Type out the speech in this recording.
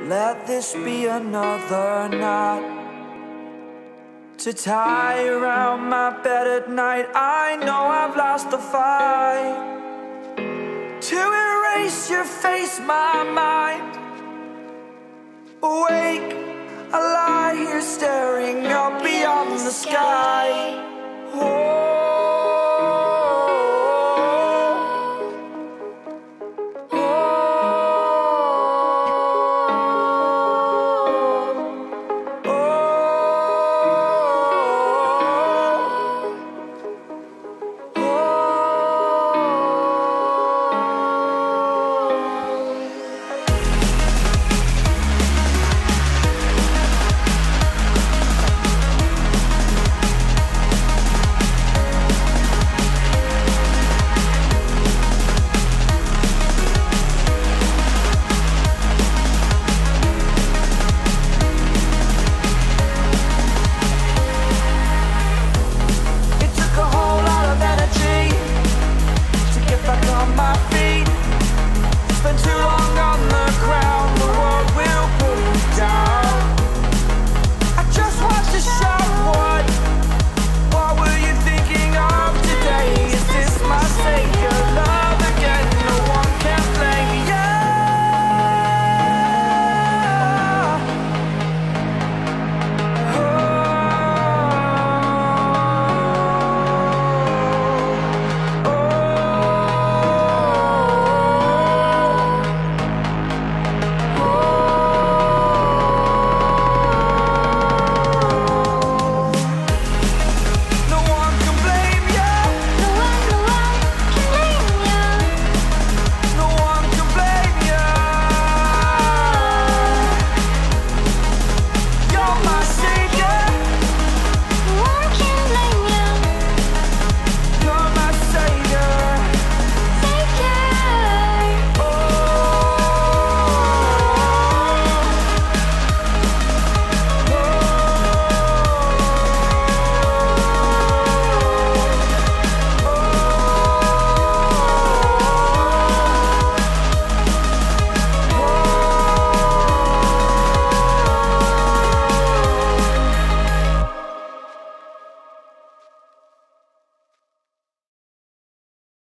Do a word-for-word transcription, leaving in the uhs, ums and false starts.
Let this be another knot to tie around my bed at night. I know I've lost the fight to erase your face, my mind. Awake, I lie here staring up beyond the sky. Oh.